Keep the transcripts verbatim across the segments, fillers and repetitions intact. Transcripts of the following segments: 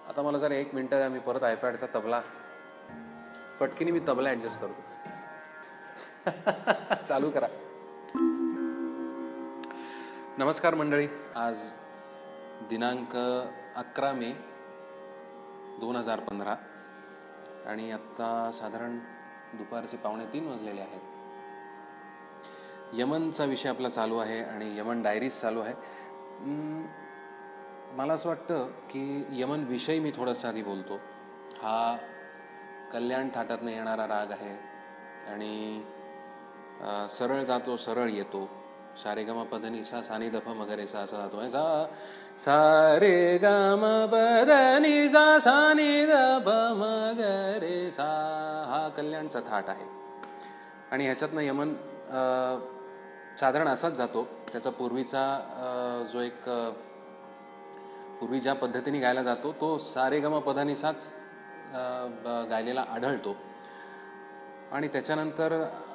आता मला जर एक मिनिट मी परत आयपॅडचा तबला फटकीने मी तबला ऍडजस्ट करतो. चालू करा. नमस्कार मंडळी. आज दिनांक अकरा मे दोन हजार पंधरा आणि आत्ता साधारण दुपारचे पावणे तीन वाजलेले आहेत. यमनचा विषय आपला चालू आहे आणि यमन डायरीज चालू आहे. मला असं वाटतं की यमन विषयी मी थोडंसं आधी बोलतो. हा कल्याण थाटातनं येणारा राग आहे आणि सरळ जातो सरळ येतो. सारे गम पधनी सा सानी दफ मगरे सा असा जातो. सा सारे गम पधनी सा सानी दफ मगरे सा हा कल्याणचा थाट आहे आणि ह्याच्यातनं यमन साधारण असाच जातो. त्याचा पूर्वीचा जो एक पूर्वी ज्या पद्धतीने गायला जातो तो सारे गम पधनीसाच गायलेला आढळतो आणि त्याच्यानंतर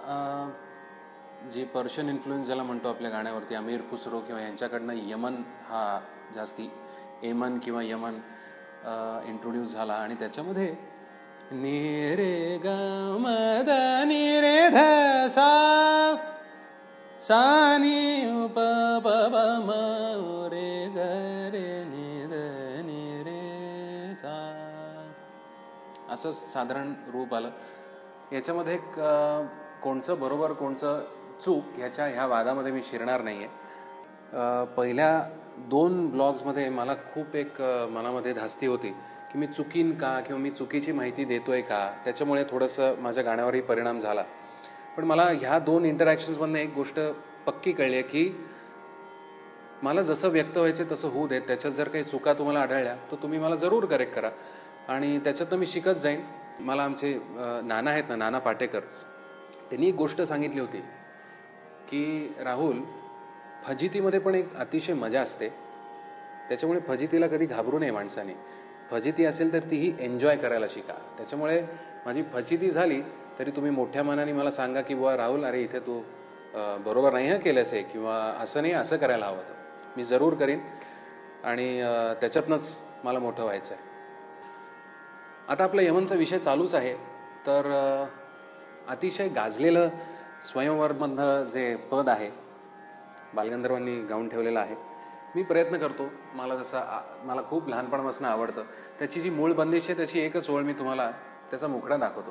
जी पर्शियन इन्फ्लुएन्स ज्याला म्हणतो आपल्या गाण्यावरती अमीर खुसरो किंवा यांच्याकडनं यमन हा जास्ती एमन किंवा यमन इंट्रोड्यूस झाला आणि त्याच्यामध्ये नि रे ग म द नि रे ध सा सा नि प प प म रे ग रे नि द नि रे सा असं साधारण रूप आलं. याच्यामध्ये कोणचं बरोबर कोणचं चूक ह्याच्या ह्या वादामध्ये मी शिरणार नाही आहे. पहिल्या दोन ब्लॉग्समध्ये मला खूप एक मनामध्ये धास्ती होती की मी चुकीन का किंवा मी चुकीची माहिती देतोय का, त्याच्यामुळे थोडंसं माझ्या गाण्यावरही परिणाम झाला. पण मला ह्या दोन इंटरॅक्शन्समधनं एक गोष्ट पक्की कळली आहे की मला जसं व्यक्त व्हायचे तसं होऊ देत. त्याच्यात जर काही चुका तुम्हाला आढळल्या तर तुम्ही मला जरूर करेक्ट करा आणि त्याच्यातनं मी शिकत जाईन. मला आमचे नाना आहेत ना, नाना पाटेकर, त्यांनी एक गोष्ट सांगितली होती की राहुल, फजितीमध्ये पण एक अतिशय मजा असते. त्याच्यामुळे फजितीला कधी घाबरू नये माणसाने. फजिती असेल तर तीही एन्जॉय करायला शिका. त्याच्यामुळे माझी फजिती झाली तरी तुम्ही मोठ्या मनाने मला सांगा की बुवा राहुल, अरे इथे तू बरोबर नाही हं केलंस आहे किंवा असं नाही, असं करायला हवं. तर मी जरूर करीन आणि त्याच्यातनंच मला मोठं व्हायचं आहे. आता आपला यमनचा विषय चालूच आहे. तर अतिशय गाजलेलं स्वयंवरमधलं जे पद आहे बालगंधर्वांनी गाऊन ठेवलेलं आहे. मी प्रयत्न करतो, मला जसं मला खूप लहानपणापासून आवडतं. त्याची जी मूळ बंदिश आहे त्याची एकच ओळ मी तुम्हाला त्याचा मुखडा दाखवतो.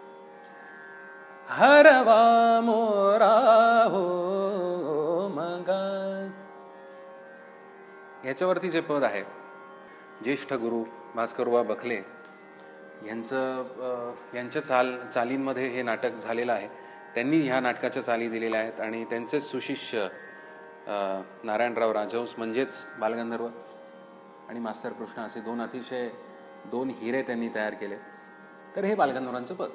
हरवा मोरा हो मगा, ह्याच्यावरती जे पद आहे, ज्येष्ठ गुरु भास्करबुवा बखले यांचं यांच्या चाल चालींमध्ये हे नाटक झालेलं आहे. त्यांनी ह्या नाटकाच्या चाली दिलेल्या आहेत आणि त्यांचेच सुशिष्य नारायणराव राजहंस म्हणजेच बालगंधर्व आणि मास्तर कृष्ण असे दोन अतिशय दोन हिरे त्यांनी तयार केले. तर हे बालगंधर्वांचं पद.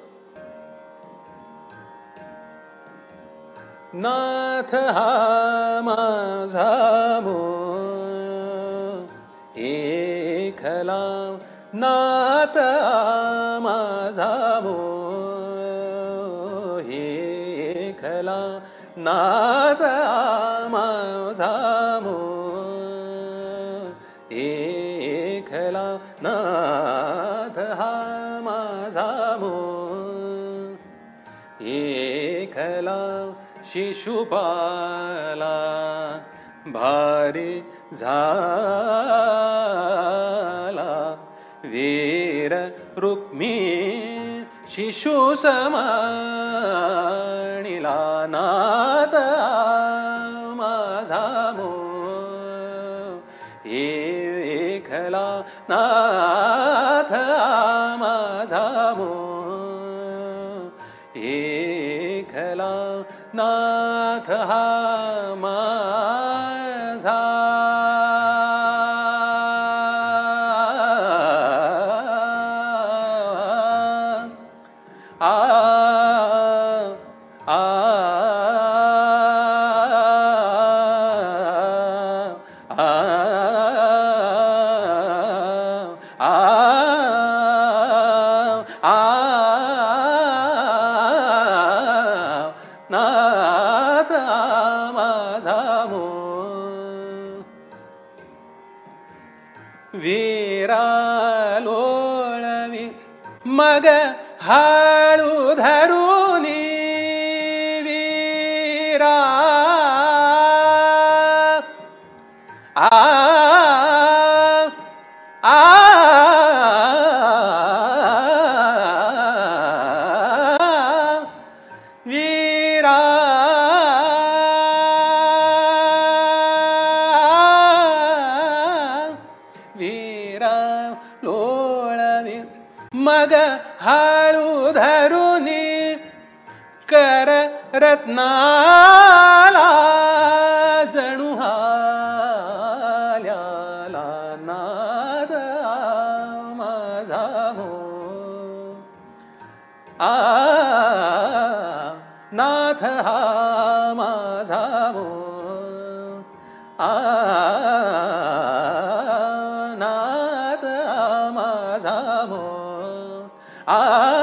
नाथ हा माझा मोह एकला, नाथ हा माझा मोह एकला, नाथ हा माझा मोह एकला, नाथ हा माझा मोह एकला. शिशुपाला भारी झाला, वीर रुक्मी शिशु समाणिला, नाथ माझा मोह एकला, नाथ माझा मोह एकला, नाथ हा माझा. आ आ नाथ माझा मोह. वीरा मग हाळू धरुनी वीरा आ आ वीरा वीरा लोळवी मग हाळू धरुनी कर रत्नाला जणू हाल्याला नाद माझा मो आ नाथ हा माझा मो आ नाथ हा माझा मो आ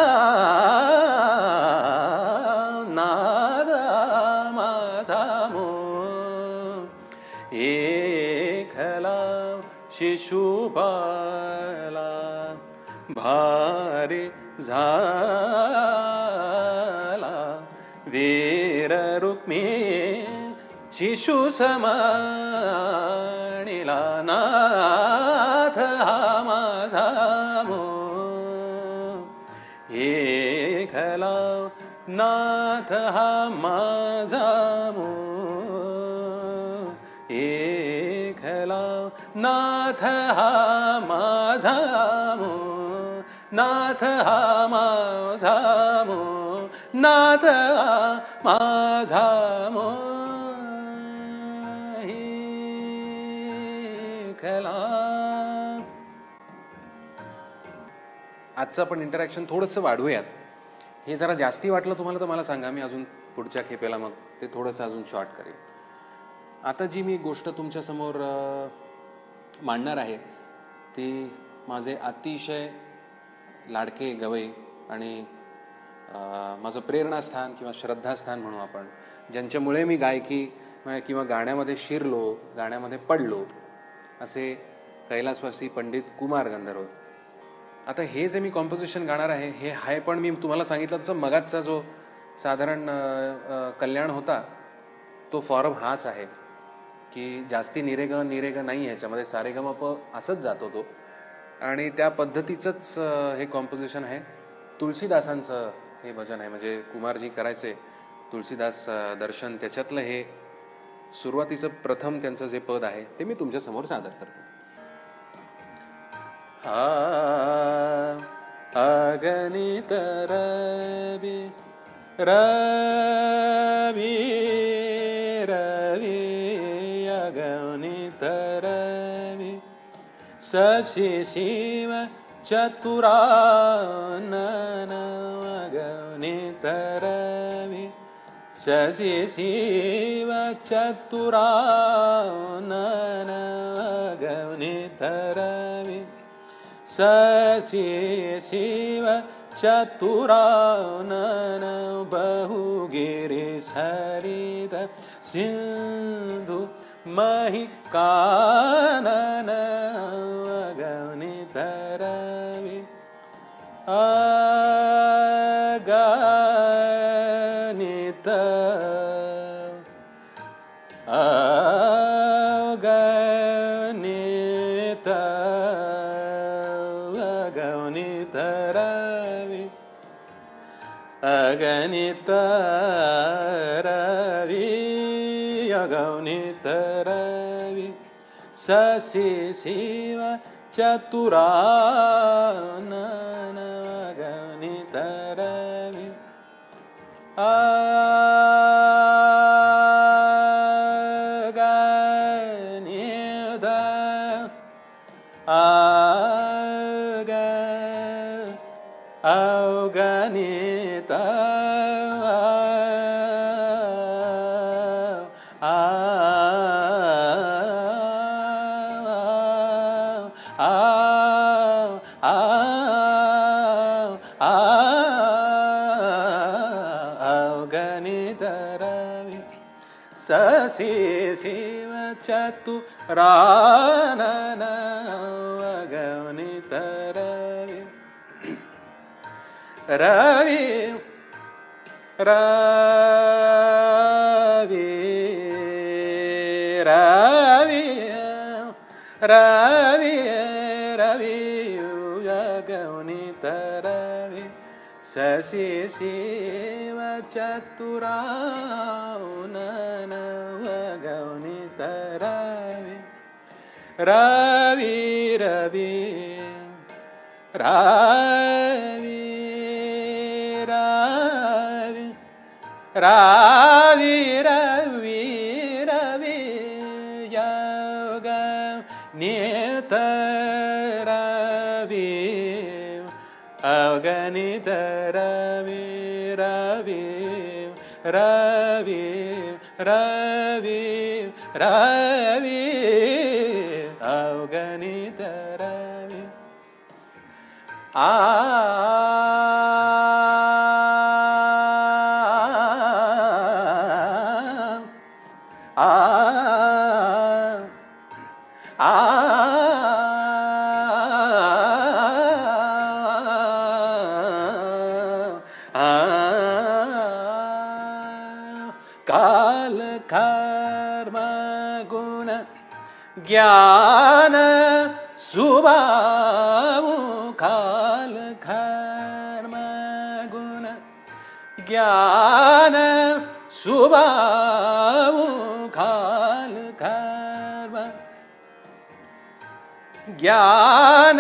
नाद माझा मो एकला शिशुपाला भारी झाला वीर रुक्मी शिशु समाणिला नाथ हा माझा मो एकला नाथ हा माझा मो एकला नाथ हा माझा मो नाथ हा माझा मो नाथ हा माझा मो एकला. आजचं आपण इंटरॅक्शन थोडंसं वाढवूयात. हे जरा जास्ती वाटलं तुम्हाला तर मला सांगा, मी अजून पुढच्या खेपेला मग ते थोडंसं अजून शॉर्ट करेन. आता जी मी गोष्ट तुमच्यासमोर मांडणार आहे ती माझे अतिशय लाडके गवई आणि माझं प्रेरणास्थान किंवा श्रद्धास्थान म्हणू आपण, ज्यांच्यामुळे मी गायकी किंवा गाण्यामध्ये शिरलो, गाण्यामध्ये पडलो, असे कैलासवासी पंडित कुमार गंधर्व. आता हे जे मी कॉम्पोजिशन गाणार आहे हे आहे, पण मी तुम्हाला सांगितलं तसं मगाचा जो साधारण कल्याण होता तो फॉर्म हाच आहे की जास्ती निरेग निरेग नाही, ह्याच्यामध्ये सारेगमप असंच जातो तो, आणि त्या पद्धतीचंच हे कॉम्पोजिशन आहे. तुलसीदासांचं हे भजन आहे, म्हणजे कुमारजी करायचे तुलसीदास दर्शन, त्याच्यातलं हे सुरुवातीचं प्रथम त्यांचं जे पद आहे ते मी तुमच्यासमोर सादर करतो. हा अगणित रवी रवी रवी अगणित रवी शशि शिव चतुरानन अगणित रवी शशि शिव चतुरानन अगणित रवी शशि शिव चतुरानन बहुगिरि सरित सिंधु महि कानन अगणित रवि अगणित अगणित अगणित रवि अगणित रवि अगणित रवि शशि शिव चतुरानन अगणित रवि अगणित अग अगणित शशि शिव चतुरानन अगणित रवि रवि रवि रवि रवि रवि गणित रवि शशि शिव चतुरा गणित रवि रवि रवि रवि रवि रवि रवि रवि योग नित रवि अगणित रवि रवि रवि रवि रवि अगणित रवि आ आ आ काल कर्म गुण ज्ञान स्वभाव काल कर्म गुण ज्ञान स्वभाव काल कर्म ज्ञान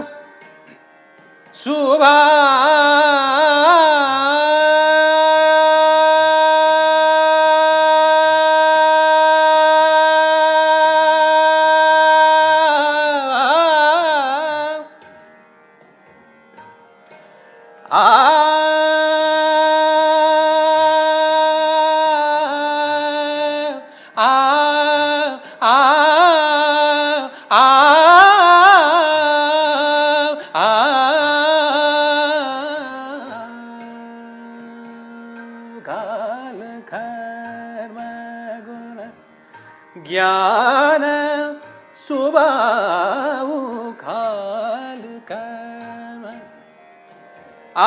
ज्ञान स्वभाव काल कर्म आ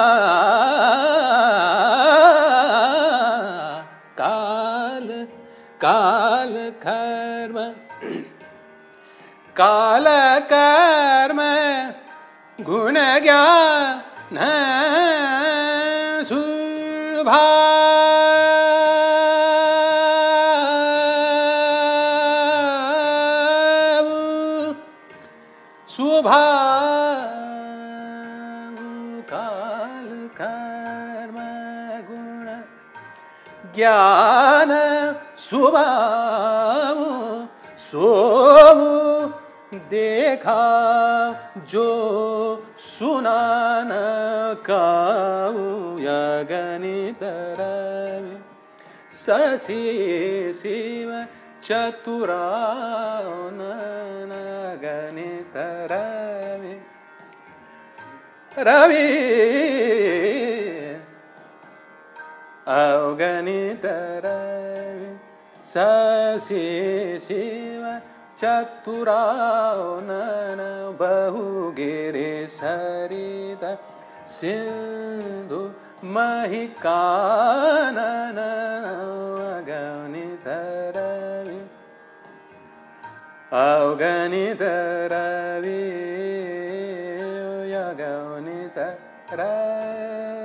काल काल कर्म काल कर्म गुण ज्ञान स्वभाव स्वभाव काल कर्म गुण ज्ञान स्वभाव सोव देखा जो सुना न काऊ गणित रवि शशि शिव चतुरा गणित रवि रवि अवगणित रवि शशि शिव चतुरा बहुगिरि सरित सिंधु महिकानन अगणित रवि अवगणित रवि अगणित रवि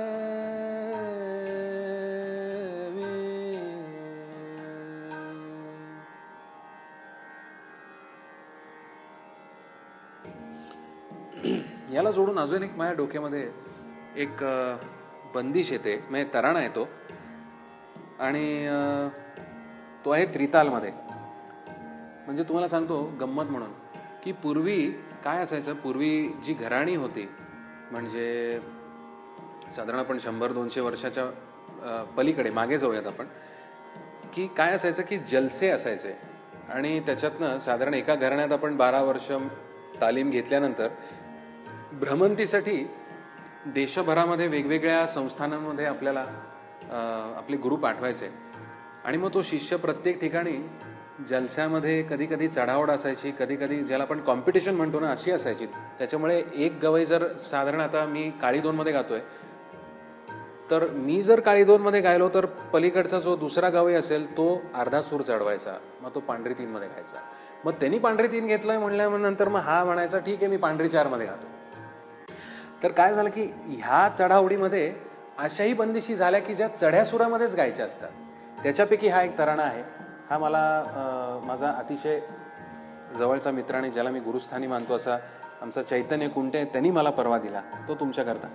याला जोडून अजून एक माझ्या डोक्यामध्ये एक बंदिश येते, म्हणजे तराणा येतो आणि तो आहे त्रितालमध्ये. म्हणजे तुम्हाला सांगतो गंमत म्हणून की पूर्वी काय असायचं, पूर्वी जी घराणी होती म्हणजे साधारण आपण शंभर दोनशे वर्षाच्या पलीकडे मागे जाऊयात आपण, की काय असायचं की जलसे असायचे आणि त्याच्यातनं साधारण एका घराण्यात आपण बारा वर्ष तालीम घेतल्यानंतर भ्रमंतीसाठी देशभरामध्ये वेगवेगळ्या संस्थानांमध्ये आपल्याला आपले गुरु पाठवायचे आणि मग तो शिष्य प्रत्येक ठिकाणी जलस्यामध्ये कधी कधी चढाओढ असायची, कधी कधी ज्याला आपण कॉम्पिटिशन म्हणतो ना अशी असायची. त्याच्यामुळे एक गवई जर साधारण आता मी काळी दोनमध्ये गातोय, तर मी जर काळी दोनमध्ये गायलो तर पलीकडचा जो दुसरा गवई असेल तो अर्धा सूर चढवायचा, मग तो पांढरी तीनमध्ये गायचा. मग त्यांनी पांढरी तीन घेतलंय म्हणल्यानंतर मग हा म्हणायचा ठीक आहे मी पांढरी चारमध्ये गातो. तर काय झालं की ह्या चढाओढीमध्ये अशाही बंदिशी झाल्या की ज्या चढ्या सुरामध्येच गायच्या असतात. त्याच्यापैकी हा एक तराणा आहे. हा मला माझा अतिशय जवळचा मित्र आणि ज्याला मी गुरुस्थानी मानतो असा आमचा चैतन्य कुंटे, त्यांनी मला परवा दिला. तो तुमच्याकरता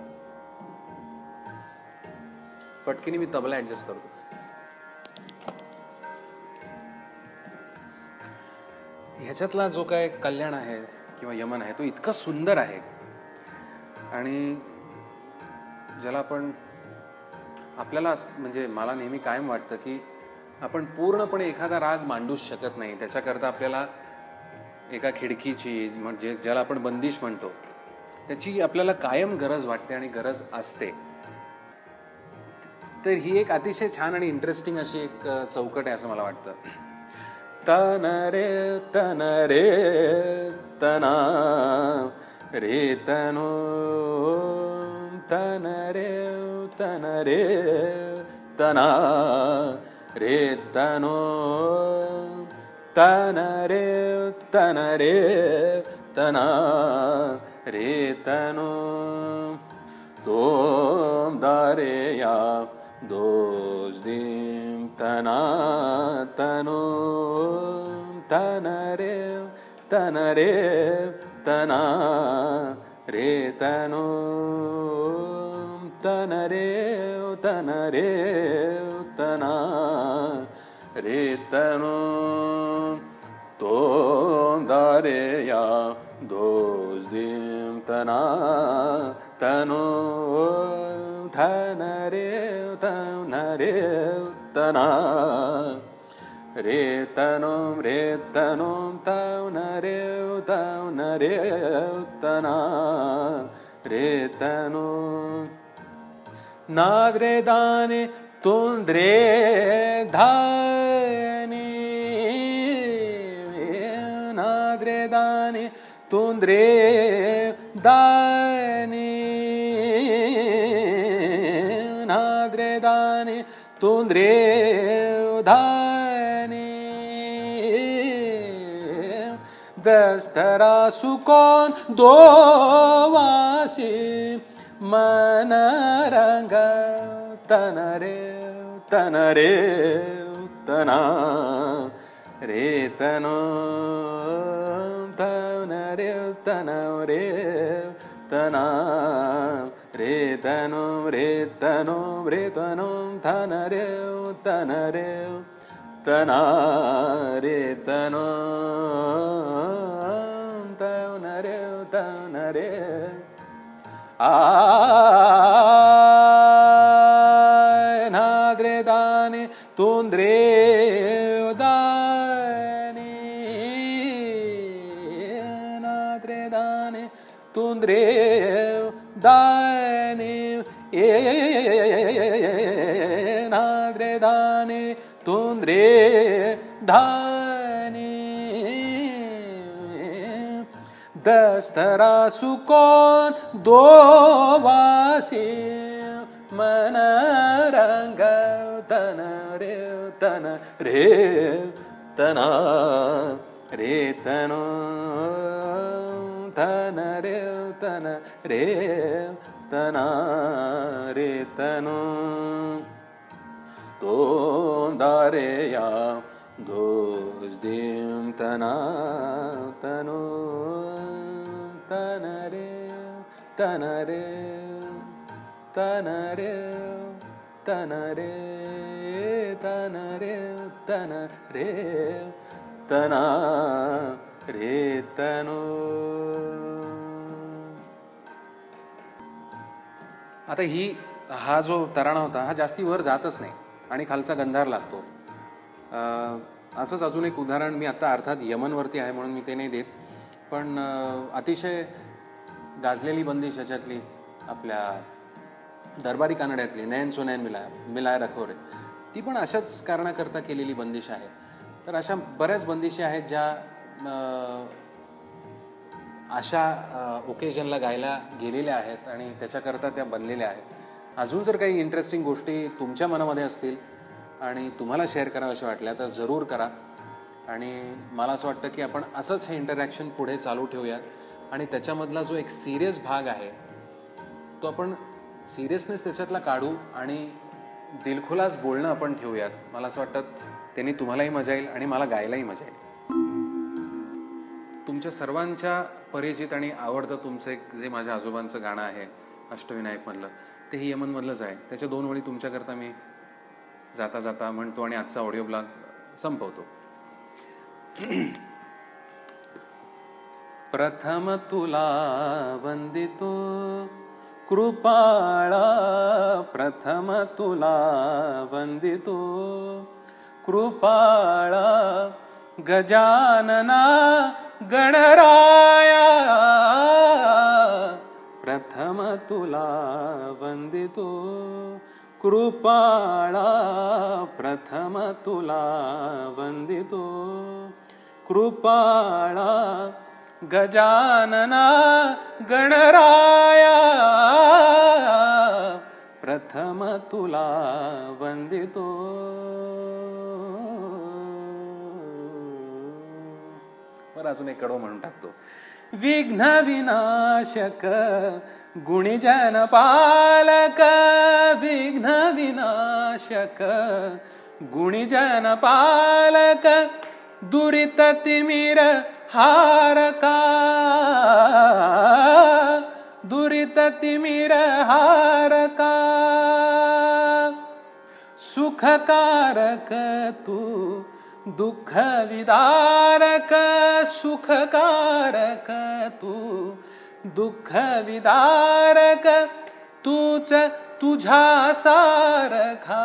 फटकीने मी तबला ऍडजस्ट करतो. ह्याच्यातला जो काय कल्याण आहे किंवा यमन आहे तो इतका सुंदर आहे आणि ज्याला आपण आपल्याला म्हणजे मला नेहमी कायम वाटतं की आपण पूर्णपणे एखादा राग मांडूच शकत नाही. त्याच्याकरता आपल्याला एका खिडकीची म्हणजे ज्याला आपण बंदिश म्हणतो त्याची आपल्याला कायम गरज वाटते आणि गरज असते. तर ही एक अतिशय छान आणि इंटरेस्टिंग अशी एक चौकट आहे असं मला वाटतं. तन रे तन रे तना रे तनो तन रे तन रे तना रे तनो तन रे तन रे तना रे तनो तोम दारे या दोष दिम तना तनो तन रे तन रे तना रे तनो तन रे तन रे तना रे तनो तोम दारे या दोष दिम तना तनो धन रे तन रे तना रे तनो रे तनो तन रे तन रे तना रे तनो नाद्रे दाने तुंद्रे धाने नाद्रे दाने तुंद्रे दाने नाद्रे दाने तुंद्रे धाने दस्तरा सुकोन दो वासी मन रंग तन रे तन रे तना रे तनो तन रे तन रे तना रे तनो रे तनो रे तनो तन रे तन रे तना रे तनो तन रे तन रे आ नाद्रे दाने तुंद्रे दाने नाद्रे दाने तुंद्रे दाने ए नाद्रे दाने तुंद्रे धाने दस्तरा सुकोन दो वासी मन रंग तन रे तन रे तना रे तनो तन रे तन रे तना रे तनो तो दारे या दोष दिम तना तनो तन रे तन रे तन रे तन रे तन रे तन रे तना रे तनो. आता ही हा जो तराणा होता हा जास्ती वर जातच नाही आणि खालचा गंधार लागतो. असंच अजून एक उदाहरण मी आता अर्थात यमनवरती आहे म्हणून मी ते नाही देत, पण अतिशय गाजलेली बंदिश याच्यातली आपल्या दरबारी कानड्यातली नैन सुनैन मिलाय मिलाय रखो रे, ती पण अशाच कारणाकरता केलेली बंदिश आहे. तर अशा बऱ्याच बंदिशी आहेत ज्या अशा ओकेजनला गायला गेलेल्या आहेत आणि त्याच्याकरता त्या बनलेल्या आहेत. अजून जर काही इंटरेस्टिंग गोष्टी तुमच्या मनामध्ये असतील आणि तुम्हाला शेअर कराव्याशा वाटल्या तर जरूर करा. आणि मला असं वाटतं की आपण असंच हे इंटरॅक्शन पुढे चालू ठेवूयात आणि त्याच्यामधला जो एक सिरियस भाग आहे तो आपण सिरियसनेस त्याच्यातला काढू आणि दिलखुलास बोलणं आपण ठेवूयात. मला असं वाटतं त्यांनी तुम्हालाही मजा येईल आणि मला गायलाही मजा येईल. तुमच्या सर्वांच्या परिचित आणि आवडतं तुमचं एक जे माझ्या आजोबांचं गाणं आहे अष्टविनायकमधलं, तेही यमनमधलंच आहे. त्याच्या दोन ओळी तुमच्याकरता मी जाता जाता म्हणतो आणि आजचा ऑडिओ ब्लॉग संपवतो. प्रथम तुला वंदितो कृपाळा, प्रथम तुला वंदितो कृपाळा, गजानना गणराया, प्रथम तुला वंदितो कृपाळा, प्रथम तुला वंदितो कृपाळा, गजानना गणराया, प्रथम तुला वंदितो. बरं, अजून एक कडवं म्हणून टाकतो. विघ्न विनाशक गुणीजन पालक, विघ्न विनाशक गुणीजन पालक, दुरित तिमिर हारका, दुरित तिमिर हारका, सुखकारक तू दुःख विदारक, सुखकारक तू दुःख विदारक, तूच तुझ्या सारखा,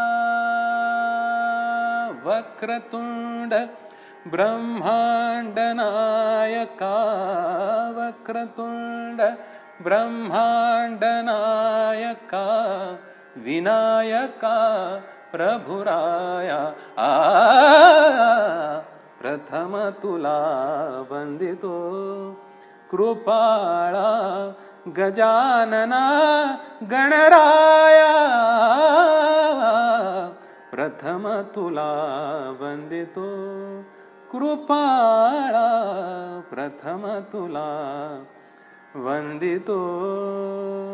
वक्रतुंड ब्रह्मांड नायका, वक्रतुंड ब्रह्मांड नायका, विनायका प्रभुराया, आ प्रथम तुला वंदितो कृपाळा, गजानना गणराया, प्रथम तुला वंदितो कृपाळा, प्रथम तुला वंदितो.